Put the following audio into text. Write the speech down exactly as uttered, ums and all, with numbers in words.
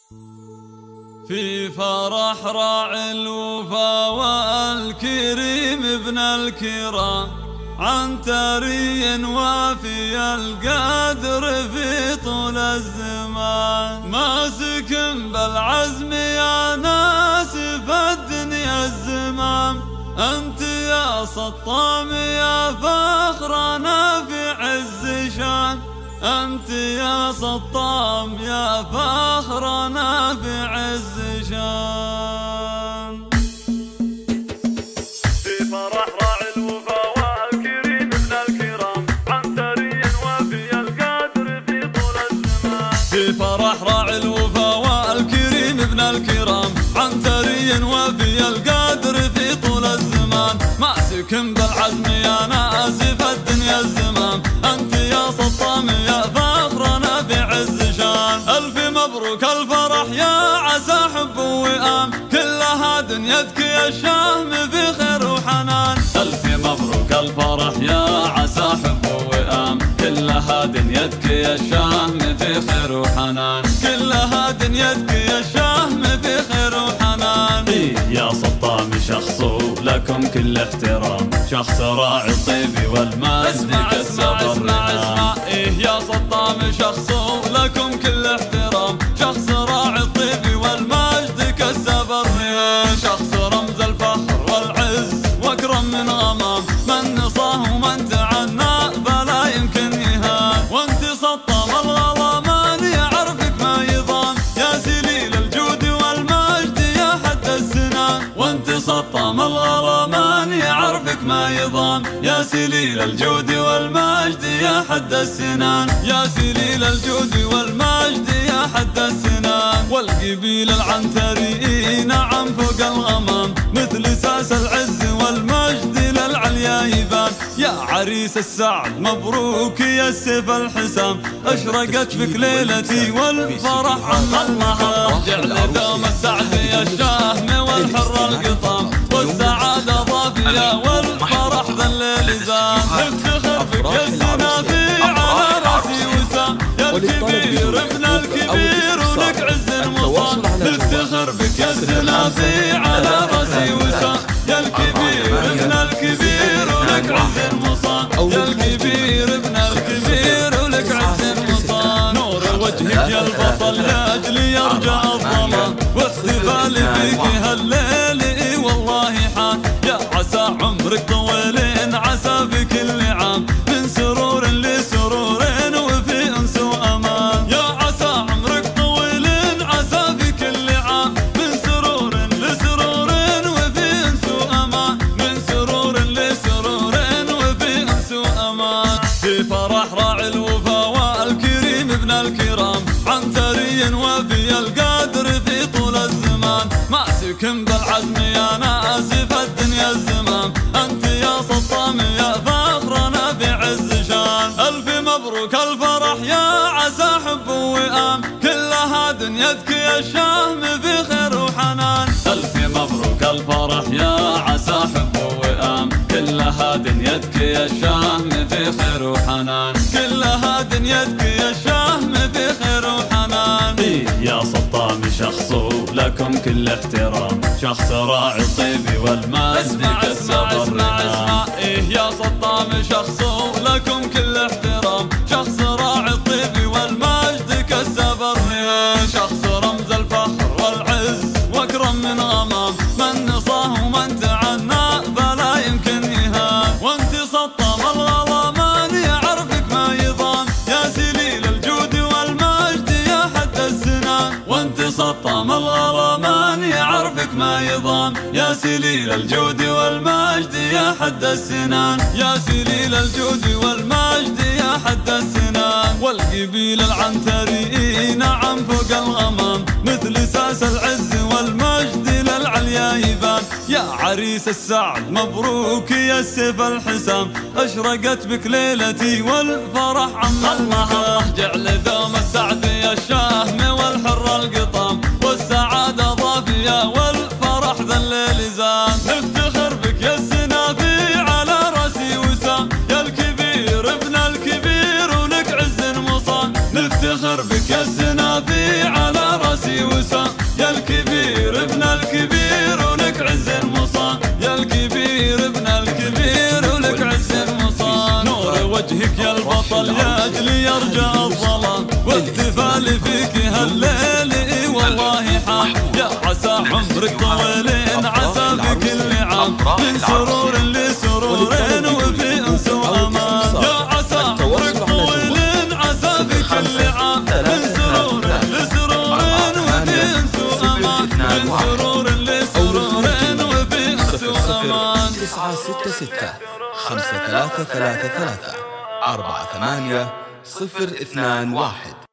في فرح راعي الوفا والكريم ابن الكرام، عنتري وافي القدر في طول الزمان، ماسك بالعزم يا ناس في الدنيا الزمام، أنت يا سطام يا فخرنا في عز شان، أنت يا سطام يا فخرنا في عز شان. في فرح راعي الوفا والكريم ابن الكرام، عنتري وفي القدر في طول الزمان، في فرح راعي الوفا والكريم ابن الكرام، عنتري وفي القدر في طول الزمان، ماسك بالعزم يا ناس في الدنيا الزمام، أنت يا سطام يا فخرنا في عز شان. ألف مبروك الفرح يا عسى حب وئام، كلها دنيتك يا الشهم في خير وحنان. ألف مبروك الفرح يا عسى حب وئام، كلها دنيتك يا الشهم في خير وحنان، كلها دنيتك يا الشهم في خير وحنان. إيه يا سطام شخص لكم كل احترام، شخص راعي الطيب والمجد كسب الرمام. إيه يا سطام شخص لكم كل احترام، شخص راعي الطيب والمجد كسب الرمام، شخص رمز الفخر والعز واكرم من غمام، من نصاه ومن تعنى فلا يمكن يهان، وانت سطام الغلامان يعرفك ما يضام، يا سليل الجود والمجد يا حد السنان، وانت سطام الغلامان يعرفك ما يضام، يا سليل الجود والمجد يا حد السنان، يا سليل الجود والمجد يا حد السنان. والقبيل العنتري نعم فوق الغمام، مثل ساس العز والمجد للعليا يبان، يا عريس السعد مبروك يا السيف الحسام، اشرقت بك ليلتي والفرح عم النهار، جعل دوم السعد يا الشهم والحر القطام، والسعادة ضافية والفرح ذا الليل زان، نفتخر بك يا الزنابي على راسي وسام، يا الكبير ابن الكبير ولك عز المصان، نفتخر بك يا الزنابي على راسي وسام، يا الكبير ابن الكبير ولك عز المصان، يا الكبير ابن الكبير ولك عز المصان. نور وجهك يا البطل لاجل يرجع الظما، واحتفالي بك هالليل والله حان، يا عسى عمرك طويلين عسى في كل عام، من سرور لسرور وفي انس وامان، يا عسى عمرك طويلين عسى في كل عام، من سرور لسرور وفي انس وامان، من سرور لسرور وفي انس وامان. في فرح راعي الوفا والكريم ابن الكرام، عنتري وفي القدر في طول الزمان، ماسك بالعزم يا ناس في الدنيا الزمام، أنت يا سطام يا فخرنا في عز شان. ألف مبروك الفرح يا عسى حب وئام، كلها دنيتك يا الشهم في خير وحنان. ألف مبروك الفرح يا عسى حب وئام، كلها دنيتك يا الشهم في خير وحنان، كلها دنيتك يا الشهم في خير وحنان. إيه يا سطام شخص لكم كل احترام، شخص راعي الطيب والمجد كسب الرمام. إيه يا سطام شخص لكم كل احترام، شخص راعي الطيب والمجد كسب الرمام، شخص رمز الفخر والعز واكرم من غمام، من نصاه ومن تعنى فلا يمكن يهان، وانت سطام الغلامان يعرفك ما يضام، يا سليل الجود والمجد يا حد السنان، وانت سطام الغلامان يعرفك ما يضام، يا سليل الجود والمجد يا حد السنان، يا سليل الجود والمجد يا حد السنان. والقبيل العنتري نعم فوق الغمام، مثل ساس العز والمجد للعليا يبان، يا عريس السعد مبروك يا السيف الحسام، اشرقت بك ليلتي والفرح عم النهار، جعل دوم السعد يا الشهم والحر القطام، والسعادة ضافية والفرح ذا الليل زان، نفتخر بك يا الزنابي على راسي وسام، يا الكبير ابن الكبير ولك عز المصان، نفتخر بك يا الزنابي على راسي في وسام، يا الكبير ابن الكبير ولك عز المصان، يا الكبير ابن الكبير ولك عز المصان. نور وجهك يا البطل يا اجلي يرجع الظلام، واحتفالي فيك هالليل اي والله حام. يا عسى عمرك طويلين عسى بكل عام، من سرور لسرور وفي انس وامان. يا عسى عمرك طويلين عسى بكل عام، من سرور لسرور وفي انس وامان، من سرور لسرور وفي انس وامان. تسعة ستة ستة خمسة ثلاثة ثلاثة ثلاثة أربعة ثمانية صفر اثنان واحد.